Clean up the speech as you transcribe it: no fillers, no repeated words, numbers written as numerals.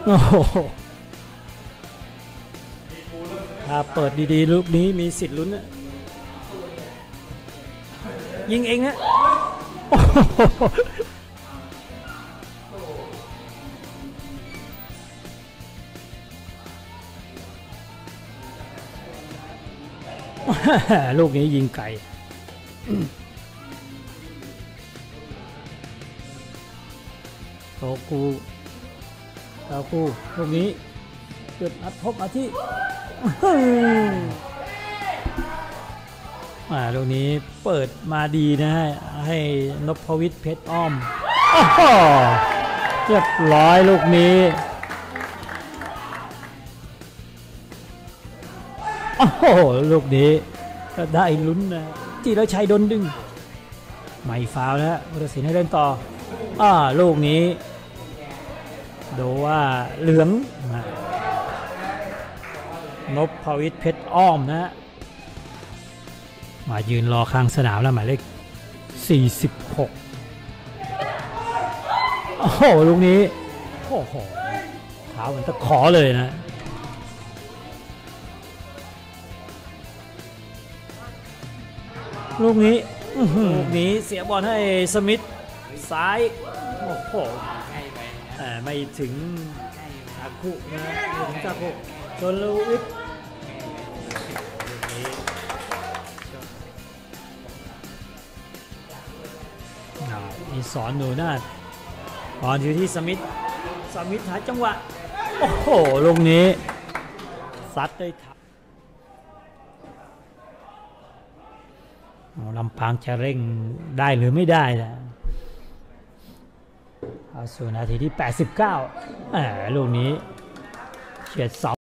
โอ้โหถ้าเปิดดีๆลูกนี้มีสิทธิ์ลุ้นนะยิงเองฮะลูกนี้ยิงไกลโตกูลูกนี้เกือบอัดพบอาทิลูกนี้เปิดมาดีนะฮะให้นพวิทย์เพชรอ้อมเรียบร้อยลูกนี้โอ้โหลูกนี้ก็ได้ลุ้นนะจิรชัยโดนดึงไม่ฟาวแล้วพุทธศิลป์ให้เล่นต่อลูกนี้ดูว่าเหลืองนพวิทย์เพชรอ้อมนะมายืนรอข้างสนามแล้วหมายเลข46โอ้โหลูกนี้โอ้โหเท้าเหมือนตะขอเลยนะลูกนี้เสียบอลให้สมิธซ้ายโอ้โหไม่ถึงอาคุนะไม่ถึงอาคุชนลูวิทมีสอนหนูนาบอลอยู่ที่สมิธหาจังหวะโอ้โหลูกนี้ซัดได้ทับลำพังจะเร่งได้หรือไม่ได้นะเอาสู่นาทีที่89ลูกนี้เฉียดเสา